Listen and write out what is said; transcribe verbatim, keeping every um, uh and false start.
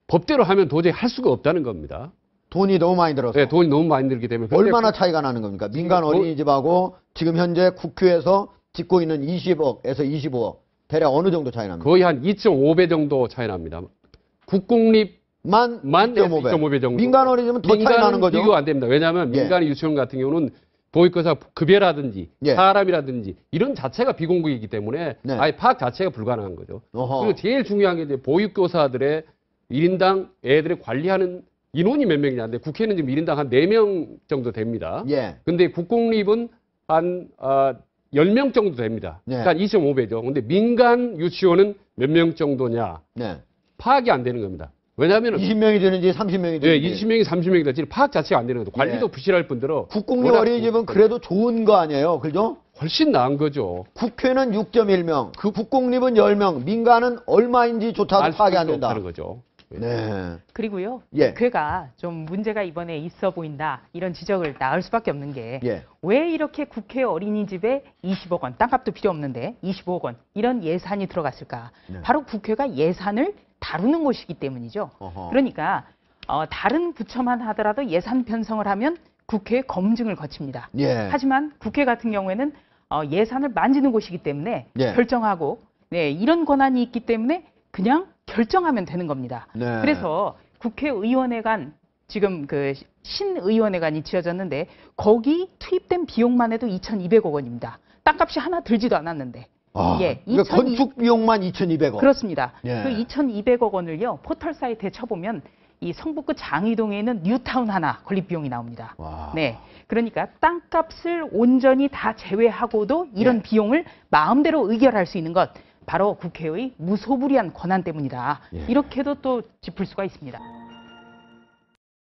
법대로 하면 도저히 할 수가 없다는 겁니다. 돈이 너무 많이 들어서. 네, 돈이 너무 많이 들기 때문에. 얼마나 차이가 나는 겁니까? 민간 어린이집하고 지금 현재 국회에서 짓고 있는 이십억에서 이십오억. 대략 어느 정도 차이 납니까? 거의 한 이 점 오 배 정도 차이 납니다. 국공립만 만 이 점 오 배 정도. 민간 어린이집은 더 차이 나는 거죠? 비교가 안 됩니다. 왜냐하면 예. 민간 유치원 같은 경우는 보육교사 급여라든지 예. 사람이라든지 이런 자체가 비공급이기 때문에 네. 아예 파악 자체가 불가능한 거죠. 어허. 그리고 제일 중요한 게 이제 보육교사들의 일 인당 애들을 관리하는 인원이 몇 명이냐인데 국회는 지금 일 인당 한 네 명 정도 됩니다. 예. 근데 국공립은 한 어, 열 명 정도 됩니다. 네. 그러니까 이 점 오 배죠. 근데 민간 유치원은 몇 명 정도냐? 네. 파악이 안 되는 겁니다. 왜냐하면 이십 명이 되는지 삼십 명이 예, 되는지. 이십 명이 삼십 명이 될지 파악 자체가 안 되는 거죠. 관리도 예. 부실할 뿐더러 국공립 워낙 어린이집은 그래도 좋은 거 아니에요? 그죠? 훨씬 나은 거죠. 국회는 육 점 일 명, 그 국공립은 열 명, 민간은 얼마인지조차도 알 파악이 안 수도 된다. 없다는 거죠. 네. 그리고요, 예. 국회가 좀 문제가 이번에 있어 보인다 이런 지적을 낳을 수밖에 없는 게 왜 예. 이렇게 국회 어린이집에 이십억 원, 땅값도 필요 없는데 이십오억 원 이런 예산이 들어갔을까? 네. 바로 국회가 예산을 다루는 곳이기 때문이죠. 어허. 그러니까 어, 다른 부처만 하더라도 예산 편성을 하면 국회의 검증을 거칩니다. 예. 하지만 국회 같은 경우에는 어, 예산을 만지는 곳이기 때문에 예. 결정하고 네, 이런 권한이 있기 때문에 그냥 결정하면 되는 겁니다. 네. 그래서 국회의원회관 지금 그 신의원회관이 지어졌는데 거기 투입된 비용만 해도 이천이백억 원입니다. 땅값이 하나 들지도 않았는데. 아, 예, 그러니까 이천이 건축 비용만 이천이백억. 그렇습니다. 예. 그 이천이백억 원을요 포털 사이트에 쳐보면 이 성북구 장이동에 있는 뉴타운 하나 건립 비용이 나옵니다. 와. 네, 그러니까 땅값을 온전히 다 제외하고도 이런 예. 비용을 마음대로 의결할 수 있는 것 바로 국회의 무소불위한 권한 때문이다. 예. 이렇게도 또 짚을 수가 있습니다.